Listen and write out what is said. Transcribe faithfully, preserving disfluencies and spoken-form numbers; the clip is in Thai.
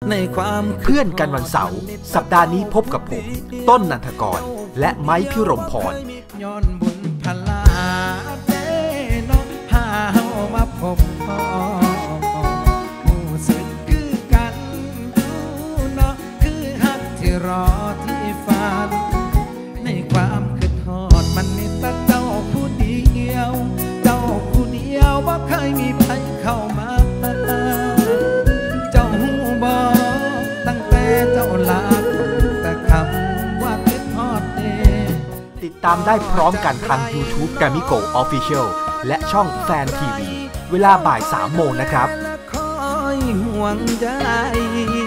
ในความเพื่อนกันวันเสาร์สัปดาห์นี้พบกับผมต้นนันทกรและไม้พิรมพรย้อนบุญพลาเต้นพาเฮามาพบพ่อผู้สึกคือกันดูเนาะคือฮักที่รอที่ฝันในความคิดฮอดมันมีแต่เจ้าผู้เดียวเจ้าผู้เดียวบ่เคยมีใครเข้ามาเจ้าหูบ่ตั้งแต่เจ้าลาแต่คำว่าคิดฮอดเด้ติดตามได้พร้อมกันทาง YouTube Gamigo Official และช่องแฟนทีวีเวลาบ่ายสามโมงนะครับคอยห่วงใย